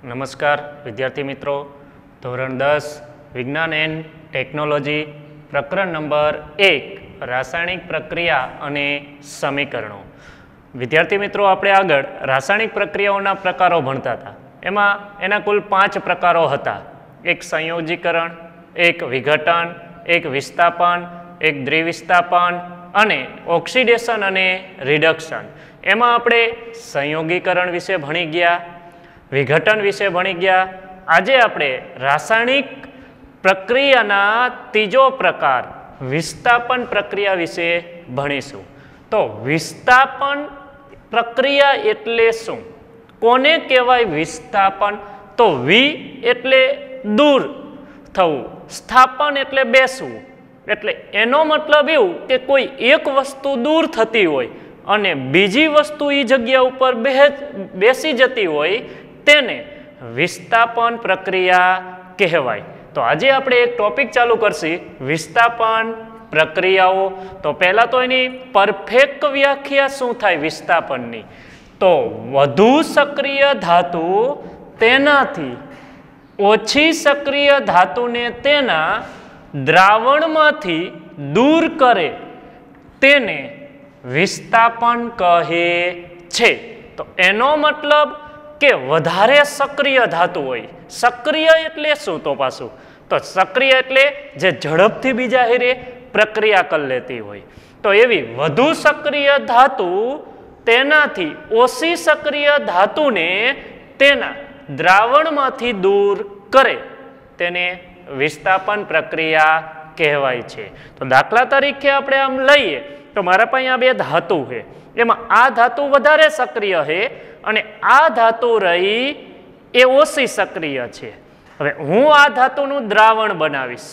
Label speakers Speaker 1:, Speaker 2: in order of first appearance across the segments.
Speaker 1: નમસ્કાર વિદ્યાર્થી મિત્રો, ધોરણ 10 વિજ્ઞાન એન્ડ ટેકનોલોજી પ્રકરણ નંબર 1 રાસાયણિક પ્રક્રિયા અને સમીકરણો. વિદ્યાર્થી મિત્રો, આપણે આગળ રાસાયણિક પ્રક્રિયાઓના પ્રકારો ભણતા હતા. એમાં એના કુલ 5 પ્રકારો હતા. એક સંયોજીકરણ, એક વિઘટન, એક વિસ્થાપન, એક દ્વિવિસ્થાપન અને ઓક્સિડેશન અને રિડક્શન. એમાં આપણે સંયોગીકરણ વિશે ભણી ગયા, વિઘટન વિશે ભણી ગયા. આજે આપણે રાસાયણિક પ્રક્રિયાના ત્રીજો પ્રકાર વિસ્થાપન પ્રક્રિયા વિશે ભણીશું. તો વિસ્થાપન પ્રક્રિયા એટલે શું? કોને કહેવાય વિસ્થાપન? તો વિ એટલે દૂર થવું, સ્થાપન એટલે બેસવું. એટલે એનો મતલબ એવું કે કોઈ એક વસ્તુ દૂર થતી હોય અને બીજી વસ્તુ એ જગ્યા ઉપર બેસી જતી હોય તેને વિસ્થાપન પ્રક્રિયા કહેવાય. તો આજે આપણે એક ટોપિક ચાલુ કરશી, વિસ્થાપન પ્રક્રિયાઓ. તો પહેલા તો એની પરફેક્ટ વ્યાખ્યા શું થાય વિસ્થાપનની? તો વધુ સક્રિય ધાતુ તેનાથી ઓછી સક્રિય ધાતુને તેના દ્રાવણમાંથી દૂર કરે તેને વિસ્થાપન કહે છે. તો એનો મતલબ કે વધારે સક્રિય ધાતુ હોય. સક્રિય એટલે શું? તો પાછું તો સક્રિય એટલે જે ઝડપથી બીજા હારે પ્રક્રિયા કરી લેતી હોય. તો એવી વધુ સક્રિય ધાતુ તેનાથી ઓછી સક્રિય ધાતુને તેના દ્રાવણમાંથી દૂર કરે તેને વિસ્થાપન પ્રક્રિયા કહેવાય છે. તો દાખલા તરીકે આપણે આમ લઈએ તો મારા પાસે આ બે ધાતુ છે, એમાં આ ધાતુ વધારે સક્રિય છે અને આ ધાતુ રહી એ ઓછી સક્રિય છે. હવે હું આ ધાતુનું દ્રાવણ બનાવીશ.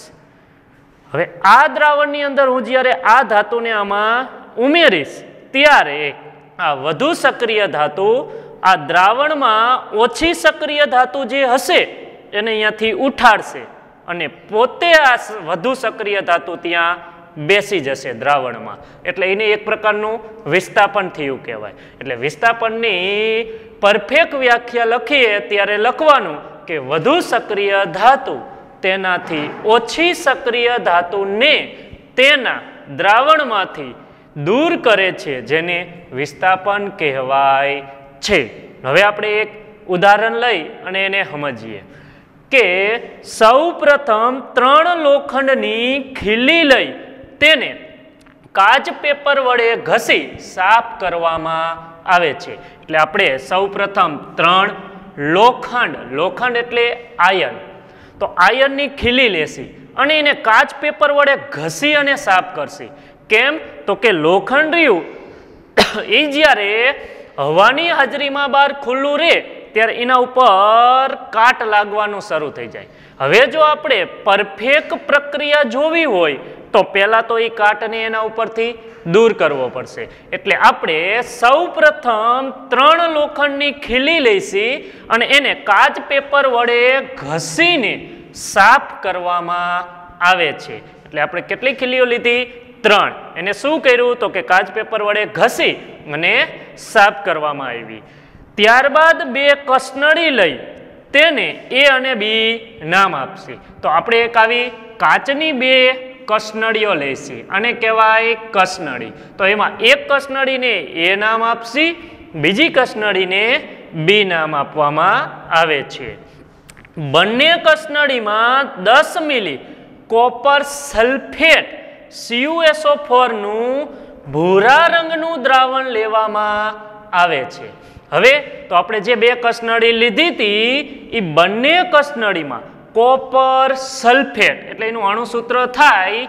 Speaker 1: હવે આ દ્રાવણની અંદર હું જ્યારે આ ધાતુને આમાં ઉમેરીશ ત્યારે આ વધુ સક્રિય ધાતુ આ દ્રાવણમાં ઓછી સક્રિય ધાતુ જે હશે એને અહીંયાથી ઉઠાડશે અને પોતે આ વધુ સક્રિય ધાતુ ત્યાં બેસી જશે દ્રાવણમાં. એટલે એને એક પ્રકારનું વિસ્થાપન થયું કહેવાય. એટલે વિસ્થાપનની પરફેક્ટ વ્યાખ્યા લખીએ ત્યારે લખવાનું કે વધુ સક્રિય ધાતુ તેનાથી ઓછી સક્રિય ધાતુને તેના દ્રાવણમાંથી દૂર કરે છે જેને વિસ્થાપન કહેવાય છે. હવે આપણે એક ઉદાહરણ લઈ અને એને સમજીએ કે સૌ પ્રથમ 3 લોખંડની ખીલી લઈ તેને કાચ પેપર વડે ઘસી સાફ કરવામાં આવે છે. એટલે આપણે સૌ પ્રથમ 3 લોખંડ એટલે આયન, તો આયનની ખીલી લેશી અને એને કાચ પેપર વડે ઘસી અને સાફ કરશી. કેમ? તો કે લોખંડ રહ્યું એ જ્યારે હવાની હાજરીમાં બહાર ખુલ્લું રહે ત્યારે એના ઉપર કાટ લાગવાનું શરૂ થઈ જાય. હવે જો આપણે પરફેક્ટ પ્રક્રિયા જોવી હોય તો પહેલા તો એ કાટને એના ઉપરથી દૂર કરવો પડશે. એટલે આપણે સૌ પ્રથમ 3 લોખંડની ખીલી લઈશી અને એને કાચ પેપર વડે ઘસીને સાફ કરવામાં આવે છે. એટલે આપણે કેટલી ખીલીઓ લીધી? 3. એને શું કર્યું? તો કે કાચ પેપર વડે ઘસી અને સાફ કરવામાં આવી. ત્યારબાદ 2 કસનળી લઈ તેને A અને B નામ આપશે. તો આપણે એક આવી કાચની 2 કસનળીઓ લઈશી અને કહેવાય કસનળી. તો એમાં એક કસનળીને A નામ આપશી, બીજી કસનળીને B નામ આપવામાં આવે છે. બંને કસનળીમાં 10 મિલી કોપર સલ્ફેટ CuSO4 નું ભૂરા રંગનું દ્રાવણ લેવામાં આવે છે. હવે તો આપણે જે 2 કસનળી લીધી હતી એ બંને કસનળીમાં કોપર સલ્ફેટ એટલે એનું અણુસૂત્ર થાય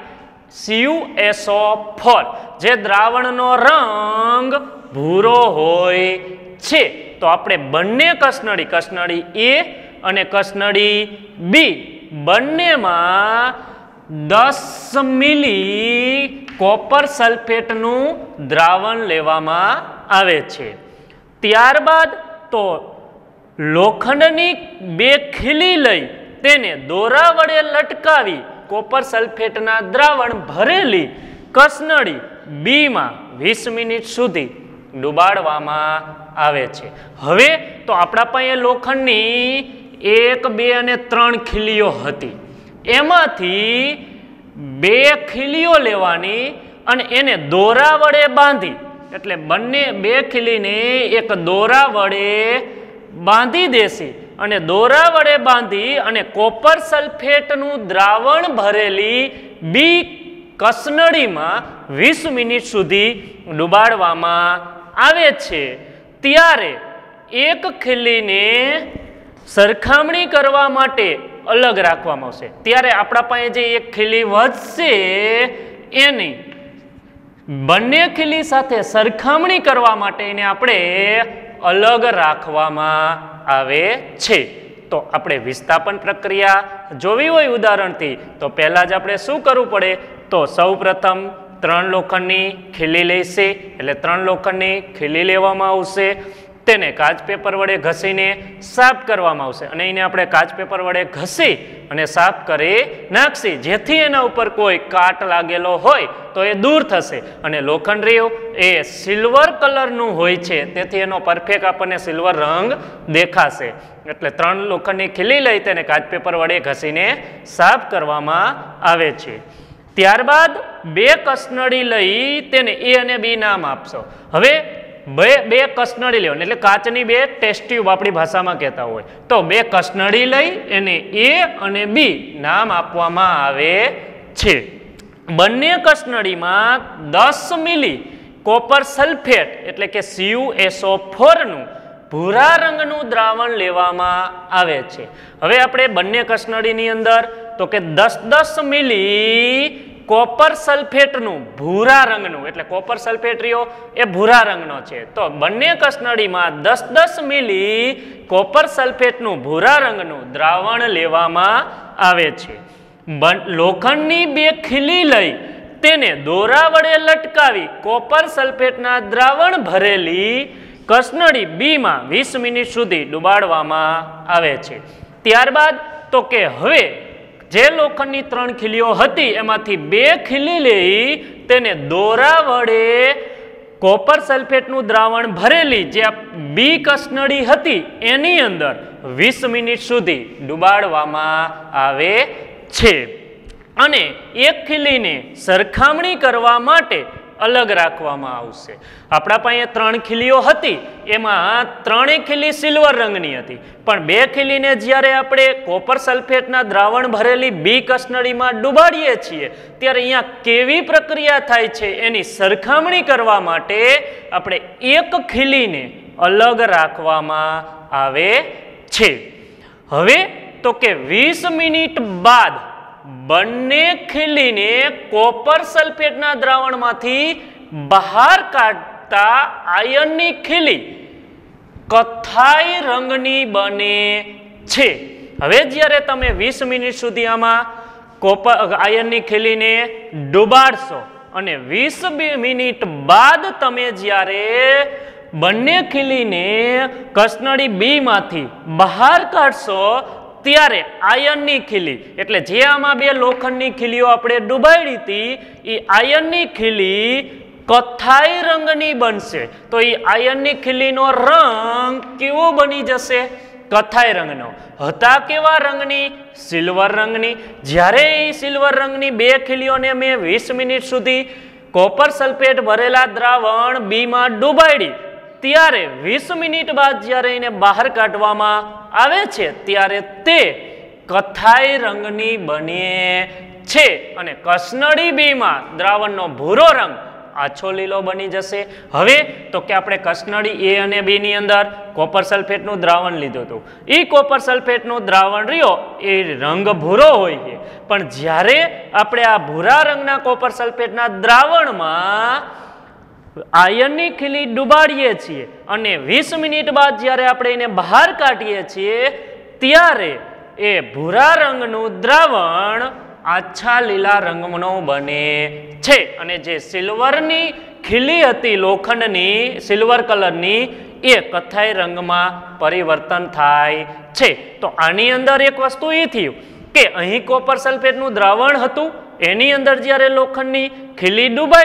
Speaker 1: CuSO4, જે દ્રાવણનો રંગ ભૂરો હોય છે. તો આપણે બંને કસનળી A અને કસનળી B બંનેમાં 10 મિલી કોપર સલ્ફેટનું દ્રાવણ લેવામાં આવે છે. ત્યારબાદ તો લોખંડની 2 ખીલી લઈ તેને દોરા વડે લટકાવી કોપર સલ્ફેટના દ્રાવણ ભરેલી કસનળી B માં 20 મિનિટ સુધી ડુબાડવામાં આવે છે। હવે તો આપણા પાસે લોખંડની 1, 2 અને 3 ખીલીઓ હતી, એમાંથી 2 ખીલીઓ લેવાની અને એને દોરા વડે બાંધી, એટલે બંને 2 ખીલીને એક દોરા વડે બાંધી દેશે અને દોરા વડે બાંધી અને કોપર સલ્ફેટનું દ્રાવણ ભરેલી બી કસનળીમાં 20 મિનિટ સુધી ડુબાડવામાં આવે છે। ત્યારે એક ખીલીને સરખામણી કરવા માટે અલગ રાખવામાં આવશે। ત્યારે આપણા પાસે જે એક ખીલી વધશે એની બંને ખીલી સાથે સરખામણી કરવા માટે એને આપણે અલગ રાખવામાં આવે છે। તો આપણે વિસ્થાપન પ્રક્રિયા જોવી હોય ઉદાહરણથી તો પહેલા જ આપણે શું કરવું પડે, તો સૌ પ્રથમ 3 લોખંડની ખીલી લેશે, એટલે 3 લોખંડની ખીલી લેવામાં આવશે, તેને કાચ પેપર વડે ઘસીને સાફ કરવામાં આવશે અને એને આપણે કાચ પેપર વડે ઘસી અને સાફ કરી નાખશી, જેથી એના ઉપર કોઈ કાટ લાગેલો હોય તો એ દૂર થશે। અને લોખંડ રહ્યું એ સિલ્વર કલરનું હોય છે, તેથી એનો પરફેક્ટ આપણને સિલ્વર રંગ દેખાશે। એટલે 3 લોખંડની ખીલી લઈ તેને કાચ પેપર વડે ઘસીને સાફ કરવામાં આવે છે। ત્યારબાદ 2 કસનળી લઈ તેને એ અને બી નામ આપશો। હવે બે કસનળી લેવાની, એટલે કાચની 2 ટેસ્ટ ટ્યુબ આપણી ભાષામાં કહેતા હોય, તો 2 કસનળી લઈ એને એ અને બી નામ આપવામાં આવે છે। બંને કસનળીમાં 10 મિલી કોપર સલ્ફેટ એટલે કે CuSO4 નું ભૂરા રંગનું દ્રાવણ લેવામાં આવે છે। હવે આપણે બંને કસનળીની અંદર તો કે 10 મિલી કોપર સલ્ફેટનું ભૂરા રંગનું, એટલે કોપર સલ્ફેટ રહ્યો એ ભૂરા રંગનો છે, તો બંને કસનળીમાં 10 મિલી કોપર સલ્ફેટનું ભૂરા રંગનું દ્રાવણ લેવામાં આવે છે। લોખંડની 2 ખીલી લઈ તેને દોરા વડે લટકાવી કોપર સલ્ફેટના દ્રાવણ ભરેલી કસનળી બીમાં 20 મિનિટ સુધી ડુબાડવામાં આવે છે। ત્યારબાદ તો કે હવે જે લોખંડની 3 ખીલીઓ હતી એમાંથી 2 ખીલી લઈ તેને દોરા વડે કોપર સલ્ફેટનું દ્રાવણ ભરેલી જે બી કસનળી હતી એની અંદર 20 મિનિટ સુધી ડુબાડવામાં આવે છે। અને એક ખીલીને સરખામણી કરવા માટે અલગ રાખવામાં આવશે। આપણા પાસે 3 ખીલીઓ હતી, એમાં 3 ખીલી સિલ્વર રંગની હતી, પણ 2 ખીલીને જ્યારે આપણે કોપર સલ્ફેટના દ્રાવણ ભરેલી બી કસનળીમાં ડુબાડીએ છીએ ત્યારે અહીંયા કેવી પ્રક્રિયા થાય છે એની સરખામણી કરવા માટે આપણે એક ખીલીને અલગ રાખવામાં આવે છે। હવે તો કે 20 મિનિટ બાદ બંને ખીલીને કોપર સલ્ફેટના દ્રાવણમાંથી બહાર કાઢતા આયર્નની ખીલી કથ્થાઈ રંગની બને છે। હવે જ્યારે તમે 20 મિનિટ સુધી આમાં આયર્નની ખીલીને ડુબાડશો અને 20 મિનિટ બાદ તમે જ્યારે બંને ખીલીને કસનળી બી માંથી બહાર કાઢશો ત્યારે આયર્નની ખીલી, એટલે જે આમાં 2 લોખંડની ખીલીઓ આપણે ડુબાડી હતી એ આયર્નની ખીલી કથ્થાઈ રંગની બનશે। તો એ આયર્નની ખીલીનો રંગ કેવો બની જશે? કથ્થાઈ રંગનો। હતા કેવા રંગની? સિલ્વર રંગની। જ્યારે એ સિલ્વર રંગની 2 ખીલીઓને મેં 20 મિનિટ સુધી કોપર સલ્ફેટ ભરેલા દ્રાવણ બીમાં ડુબાડી ત્યારે 20 મિનિટ બાદ જ્યારે એને બહાર કાઢવામાં આવે છે ત્યારે તે કથ્થાઈ રંગની બને છે અને કસનળી બીમાં દ્રાવણનો ભૂરો રંગ આછો લીલો બની જશે। હવે તો કે આપણે કસનળી એ અને બી ની અંદર કોપર સલ્ફેટનું દ્રાવણ લીધું હતું, એ કોપર સલ્ફેટનું દ્રાવણ રહ્યો એ રંગ ભૂરો હોય છે, પણ જ્યારે આપણે આ ભૂરા રંગના કોપર સલ્ફેટના દ્રાવણમાં આયર્નની ખીલી ડુબાડીએ છીએ અને 20 મિનિટ બાદ જ્યારે આપણે એને બહાર કાઢીએ છીએ ત્યારે એ ભૂરા રંગનું દ્રાવણ આછા લીલા રંગનો બને છે અને જે સિલ્વરની ખીલી હતી લોખંડની સિલ્વર કલરની એ કથ્થાઈ રંગમાં પરિવર્તન થાય છે। તો આની અંદર એક વસ્તુ એ થયું કે અહીં કોપર સલ્ફેટનું દ્રાવણ હતું, એની અંદર જ્યારે લોખંડની ખીલી ડુબાડી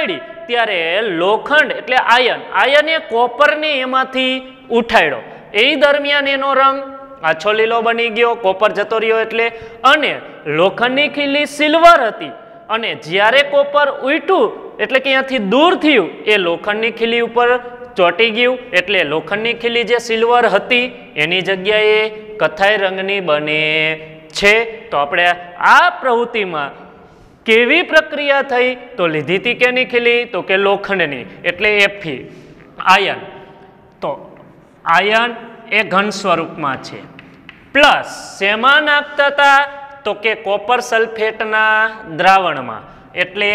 Speaker 1: ત્યારે લોખંડ એટલે આયને કોપરને એમાંથી ઉઠાડ્યો. એ દરમિયાન એનો રંગ આછો લીલો બની ગયો, કોપર જતો રહ્યો એટલે. અને લોખંડની ખીલી સિલ્વર હતી અને જ્યારે કોપર ઉઠ્યું એટલે કે અહીંયાથી દૂર થયું એ લોખંડની ખીલી ઉપર ચોંટી ગયું એટલે લોખંડની ખીલી જે સિલ્વર હતી એની જગ્યાએ કથ્થાઈ રંગની બને છે. તો આપણે આ પ્રવૃત્તિમાં કેવી પ્રક્રિયા થઈ તો લીધી હતી કેની ખીલી તો કે લોખંડની એટલે Fe આયન. તો આયન એ ઘન સ્વરૂપમાં છે. પ્લસ શેમાં નાખતા હતા તો કે કોપર સલ્ફેટના દ્રાવણમાં એટલે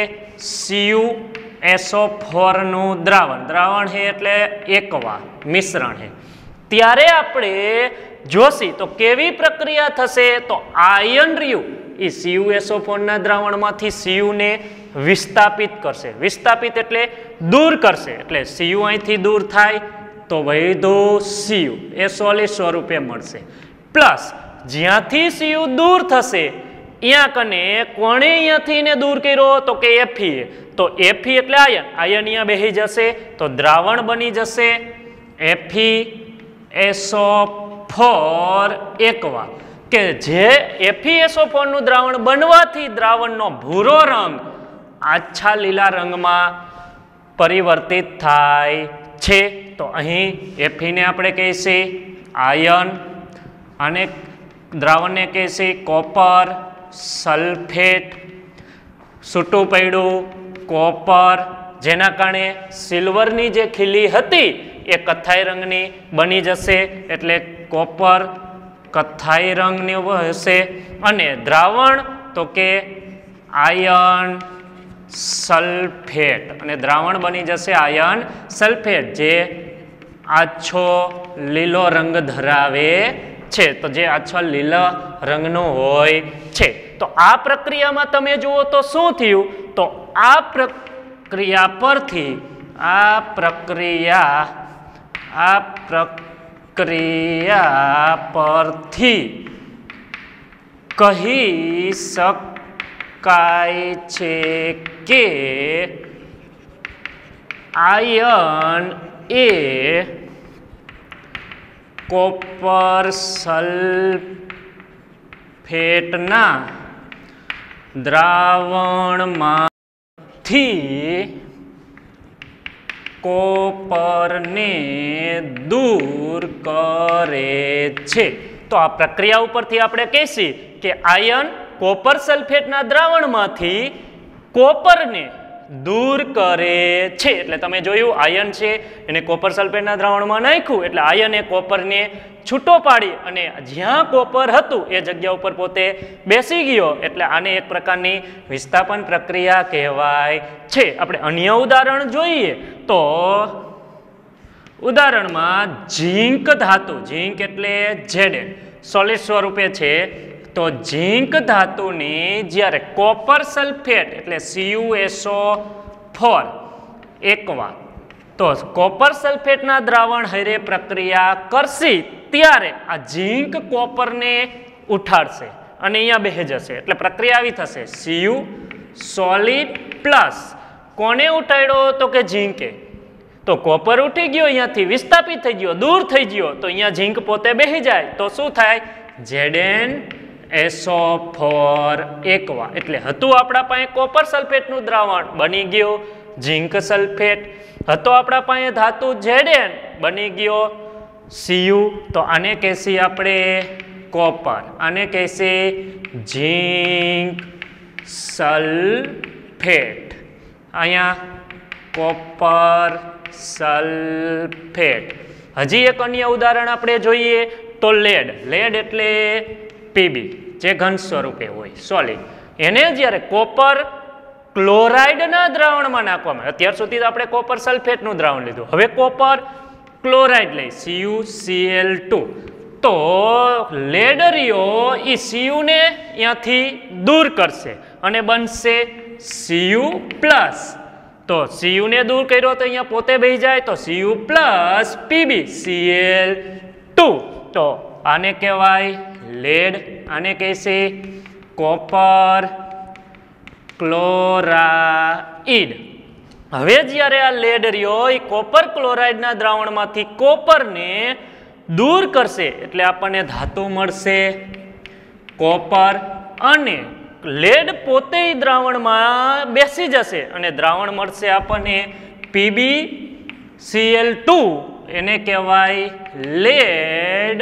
Speaker 1: CuSO4 નું દ્રાવણ હે એટલે એકવા મિશ્રણ હે. ત્યારે આપણે જોશી તો કેવી પ્રક્રિયા થશે તો આયન રહ્યું એ CuSO4 ના દ્રાવણમાંથી Cu ને વિસ્થાપિત કરશે. વિસ્થાપિત એટલે દૂર કરશે એટલે Cu અહીંથી દૂર થાય તો વધુ Cu એ સોલિડ સ્વરૂપે મળશે. પ્લસ જ્યાંથી Cu દૂર થશે અહીંયા કને કોણે અહીંયાથી ને દૂર કર્યો તો કે Fe. તો Fe એટલે આયન અહીંયા બેસી જશે તો દ્રાવણ બની જશે FeSO4 એકવા કે જે FeSO4 નું દ્રાવણ બનવાથી દ્રાવણનો ભૂરો રંગ આછા લીલા રંગમાં પરિવર્તિત થાય છે. તો અહીં Fe ને આપણે કહીશું આયન અને દ્રાવણને કહીશું કોપર સલ્ફેટ. છૂટું પડ્યું કોપર જેના કારણે સિલ્વરની જે ખીલી હતી એ કથ્થાઈ રંગની બની જશે એટલે કોપર કથ્થાઈ રંગની હશે. અને દ્રાવણ તો કે આયન સલ્ફેટ અને દ્રાવણ બની જશે આયન સલ્ફેટ જે આછો લીલો રંગ ધરાવે છે. તો જે આછો લીલા રંગનો હોય છે. તો આ પ્રક્રિયામાં તમે જુઓ તો શું થયું તો આ પ્રક્રિયા પરથી કહી શકાય છે કે આયન એ કોપર સલ્ફેટના દ્રાવણમાંથી કોપરને દૂર કરે છે. તો આ પ્રક્રિયા ઉપરથી આપણે કહીશું કે આયન કોપર સલ્ફેટના દ્રાવણમાંથી કોપરને દૂર કરે છે. એટલે તમે જોયું આયન છે એને કોપર સલ્ફેટના દ્રાવણમાં નાખ્યું એટલે આયન એ કોપરને છૂટો પાડી અને જ્યાં કોપર હતું એ જગ્યા ઉપર પોતે બેસી ગયો એટલે આને એક પ્રકારની વિસ્થાપન પ્રક્રિયા કહેવાય છે. આપણે અન્ય ઉદાહરણ જોઈએ તો ઉદાહરણમાં ઝીંક ધાતુ, ઝીંક એટલે Zn સોલિડ સ્વરૂપે છે. તો ઝીંક ધાતુની જ્યારે કોપર સલ્ફેટ એટલે CuSO4 એકવા તો કોપર સલ્ફેટના દ્રાવણ હારે પ્રક્રિયા કરશે ત્યારે આ ઝીંક કોપરને ઉઠાડશે અને અહીંયા બેસી જશે એટલે પ્રક્રિયા આવી થશે Cu સોલિડ પ્લસ કોને ઉઠાડ્યો તો કે ઝીંકે. તો કોપર ઉઠી ગયો અહીંયાથી વિસ્થાપિત થઈ ગયો દૂર થઈ ગયો તો અહીંયા ઝીંક પોતે બેસી જાય તો શું થાય ZnSO4 એકવા એટલે હતું આપણા પાસે કોપર સલ્ફેટનું દ્રાવણ બની ગયો ઝીંક સલ્ફેટ. હતો આપણા પાસે ધાતુ Zn બની ગયો Cu. તો આને કહેશી આપણે કોપર, આને કહેશી ઝીંક સલ્ફેટ. અહીંયા કોપર સલ્ફેટ. હજી એક અન્ય ઉદાહરણ આપણે જોઈએ તો લેડ. લેડ એટલે Pb જે ઘન સ્વરૂપે હોય સોલિડ. એને જ્યારે કોપર ક્લોરાઇડના દ્રાવણમાં નાખવામાં આવે અત્યાર સુધી તો આપણે કોપર સલ્ફેટનું દ્રાવણ લીધું હવે કોપર ક્લોરાઇડ લઈ CuCl2 તો લેડ રહ્યો એ Cu ને અહીંયાથી દૂર કરશે અને બનશે Cu પ્લસ. તો Cu ને દૂર કર્યો તો અહીંયા પોતે બેસી જાય તો Cu પ્લસ Pb Cl2. તો આને કહેવાય લેડ. આને કહેશે કોપર ક્લોરાઇડ. હવે જ્યારે આ લેડ રહ્યો એ કોપર ક્લોરાઇડના દ્રાવણમાંથી કોપરને દૂર કરશે એટલે આપણને ધાતુ મળશે કોપર, અને લેડ પોતે દ્રાવણમાં બેસી જશે અને દ્રાવણ મળશે આપણને PbCl2, એને કહેવાય લેડ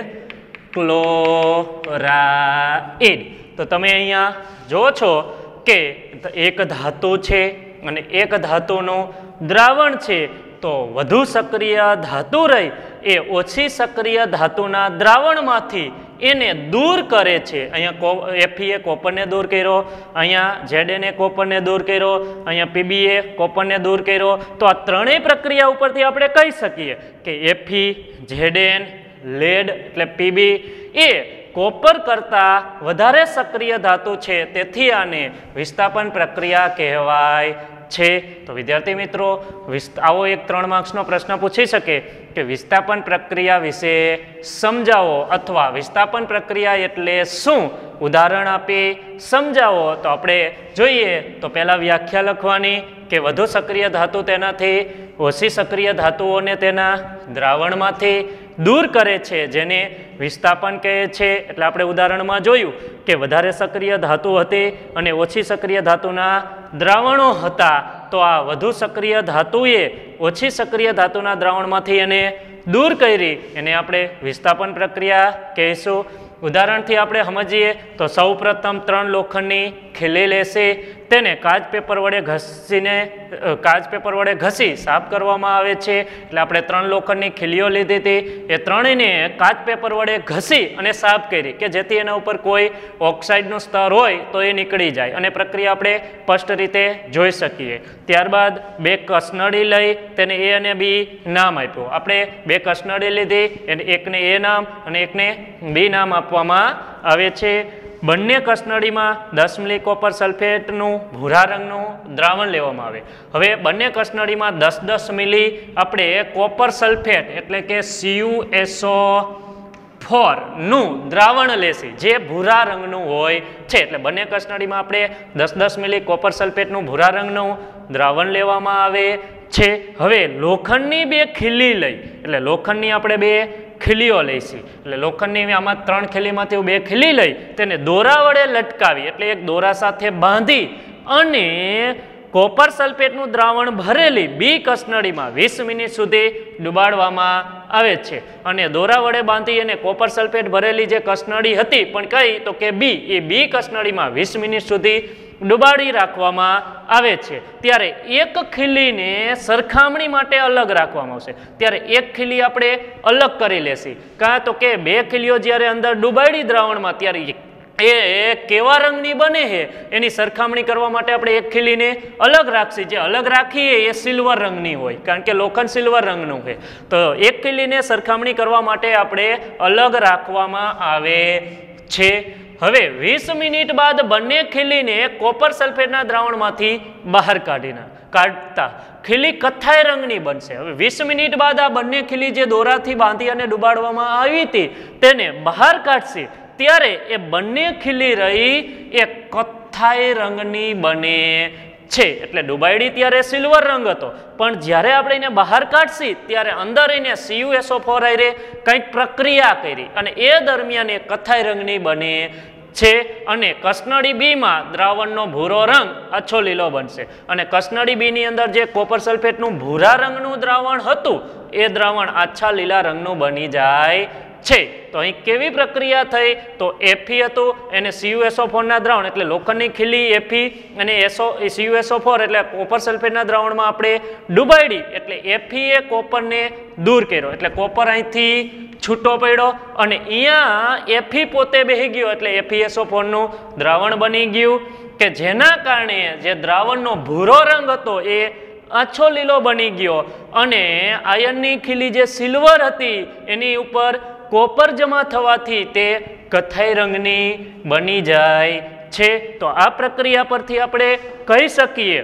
Speaker 1: ક્લોરાઇડ. તો તમે અહીંયા જો છો કે એક ધાતુ છે અને એક ધાતુનું દ્રાવણ છે, તો વધુ સક્રિય ધાતુ રહી એ ઓછી સક્રિય ધાતુના દ્રાવણમાંથી એને દૂર કરે છે. અહીંયા Fe એ કોપરને દૂર કર્યો, અહીંયા Zn એ કોપરને દૂર કર્યો, અહીંયા Pb એ કોપરને દૂર કર્યો. તો આ ત્રણેય પ્રક્રિયા ઉપરથી આપણે કહી શકીએ કે Fe, Zn, લેડ એટલે Pb એ કોપર કરતાં વધારે સક્રિય ધાતુ છે, તેથી આને વિસ્થાપન પ્રક્રિયા કહેવાય છે. તો વિદ્યાર્થી મિત્રો, આવો એક 3 માર્ક્સનો પ્રશ્ન પૂછી શકે કે વિસ્થાપન પ્રક્રિયા વિશે સમજાવો, અથવા વિસ્થાપન પ્રક્રિયા એટલે શું, ઉદાહરણ આપી સમજાવો. તો આપણે જોઈએ તો પહેલાં વ્યાખ્યા લખવાની કે વધુ સક્રિય ધાતુ તેનાથી ઓછી સક્રિય ધાતુઓને તેના દ્રાવણમાંથી દૂર કરે છે, જેને વિસ્થાપન કહે છે. એટલે આપણે ઉદાહરણમાં જોયું કે વધારે સક્રિય ધાતુ હતી અને ઓછી સક્રિય ધાતુના દ્રાવણો હતા, તો આ વધુ સક્રિય ધાતુએ ઓછી સક્રિય ધાતુના દ્રાવણમાંથી એને દૂર કરી, એને આપણે વિસ્થાપન પ્રક્રિયા કહીશું. ઉદાહરણથી આપણે સમજીએ તો સૌપ્રથમ 3 લોખંડની ખીલી લેશે, તેને કાચ પેપર વડે ઘસી સાફ કરવામાં આવે છે. એટલે આપણે 3 લોખંડની ખીલીઓ લીધી હતી, એ ત્રણેયને કાચ પેપર વડે ઘસી અને સાફ કરી કે જેથી એના ઉપર કોઈ ઓક્સાઇડનું સ્તર હોય તો એ નીકળી જાય અને પ્રક્રિયા આપણે સ્પષ્ટ રીતે જોઈ શકીએ. ત્યારબાદ 2 કસનળી લઈ તેને A અને B નામ આપ્યું. આપણે 2 કસનળી લીધી, એને એકને A નામ અને એકને B નામ આપવામાં આવે છે. બંને કસનળીમાં 10 મિલી કોપર સલ્ફેટનું ભૂરા રંગનું દ્રાવણ લેવામાં આવે. હવે બંને કસનળીમાં 10-10 મિલી આપણે કોપર સલ્ફેટ એટલે કે CuSO4 નું દ્રાવણ લેશે, જે ભૂરા રંગનું હોય છે. એટલે બંને કસનળીમાં આપણે 10-10 મિલી કોપર સલ્ફેટનું ભૂરા રંગનું દ્રાવણ લેવામાં આવે છે. હવે લોખંડની 2 ખીલી લઈ, એટલે લોખંડની આપણે 2 ખીલીઓ લઈશી. એટલે લોખંડની આમાં 3 ખીલીમાંથી 2 ખીલી લઈ તેને દોરા વડે લટકાવી, એટલે એક દોરા સાથે બાંધી અને કોપર સલ્ફેટનું દ્રાવણ ભરેલી B કસનળીમાં 20 મિનિટ સુધી ડુબાડવામાં આવે છે. અને દોરા વડે બાંધી અને કોપર સલ્ફેટ ભરેલી જે કસનળી હતી પણ કઈ તો કે B, એ B કસનળીમાં 20 મિનિટ સુધી ડુબાડી રાખવામાં આવે છે. ત્યારે એક ખીલીને સરખામણી માટે અલગ રાખવામાં આવશે. ત્યારે એક ખીલી આપણે અલગ કરી લેશી, કાં તો કે 2 ખીલીઓ જ્યારે અંદર ડુબાડી દ્રાવણમાં ત્યારે એ કેવા રંગની બને છે એની સરખામણી કરવા માટે આપણે એક ખીલીને અલગ રાખશી. જે અલગ રાખીએ એ સિલ્વર રંગની હોય, કારણ કે લોખંડ સિલ્વર રંગનું છે. તો એક ખીલીને સરખામણી કરવા માટે આપણે અલગ રાખવામાં આવે છે. હવે 20 મિનિટ બાદ બંને ખીલીને કોપર સલ્ફેટના દ્રાવણમાંથી બહાર કાઢતા ખીલી કથ્થાઈ રંગની બનશે. હવે 20 મિનિટ બાદ આ બંને ખીલી જે દોરાથી બાંધી અને ડુબાડવામાં આવી હતી તેને બહાર કાઢશે, ત્યારે એ બંને ખીલી રહી એ કથ્થાઈ રંગની બને છે. એટલે ડુબાડી ત્યારે સિલ્વર રંગ હતો, પણ જ્યારે આપણે એને બહાર કાઢશી ત્યારે અંદર એને CuSO4 હારે કંઈક પ્રક્રિયા કરી અને એ દરમિયાન એ કથ્થાઈ રંગની બને છે. અને કસનળી B માં દ્રાવણનો ભૂરો રંગ આછો લીલો બનશે અને કસનળી B ની અંદર જે કોપર સલ્ફેટનું ભૂરા રંગનું દ્રાવણ હતું એ દ્રાવણ આછા લીલા રંગનું બની જાય છે. તો અહીં કેવી પ્રક્રિયા થઈ તો Fe હતું એને CuSO4 ના દ્રાવણ એટલે લોખંડની ખીલી Fe અને CuSO4 એટલે કોપર સલ્ફેટના દ્રાવણમાં આપણે ડુબાડી, એટલે Fe એ કોપરને દૂર કર્યો, એટલે કોપર અહીંથી છૂટો પડ્યો અને અહીંયા Fe પોતે બેહી ગયો, એટલે FeSO4 નું દ્રાવણ બની ગયું કે જેના કારણે જે દ્રાવણનો ભૂરો રંગ હતો એ આછો લીલો બની ગયો અને આયનની ખીલી જે સિલ્વર હતી એની ઉપર કોપર જમા થવાથી તે કથ્થાઈ રંગની બની જાય છે. તો આ પ્રક્રિયા પરથી આપણે કહી શકીએ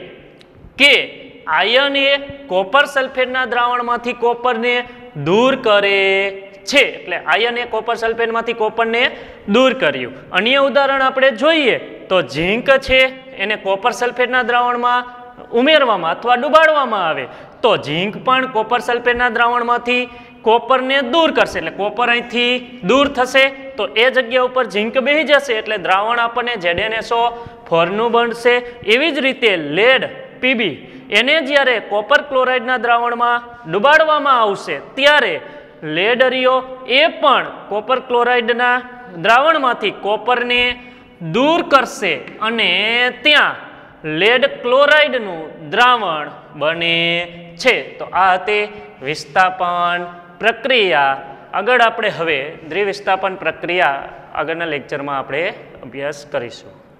Speaker 1: કે આયન એ કોપર સલ્ફેટના દ્રાવણમાંથી કોપરને દૂર કરે છે. એટલે આયન એ કોપર સલ્ફેટમાંથી કોપરને દૂર કર્યું. અન્ય ઉદાહરણ આપણે જોઈએ તો ઝીંક છે એને કોપર સલ્ફેટના દ્રાવણમાં ઉમેરવામાં અથવા ડુબાડવામાં આવે તો ઝીંક પણ કોપર સલ્ફેટના દ્રાવણમાંથી કોપરને દૂર કરશે, એટલે કોપર અહીંથી દૂર થશે તો એ જગ્યા ઉપર ઝીંક બેસી જશે એટલે દ્રાવણ આપણને ZnSO4 નું બનશે. એવી જ રીતે લેડ પીબી એને જ્યારે કોપર ક્લોરાઇડના દ્રાવણમાં ડુબાડવામાં આવશે ત્યારે લેડરિયો એ પણ કોપર ક્લોરાઇડના દ્રાવણમાંથી કોપરને દૂર કરશે અને ત્યાં લેડ ક્લોરાઇડનું દ્રાવણ બને છે. તો આ હતી વિસ્થાપન પ્રક્રિયા. આગળ આપણે હવે દ્વિવિસ્થાપન પ્રક્રિયા આગળના લેક્ચરમાં આપણે અભ્યાસ કરીશું.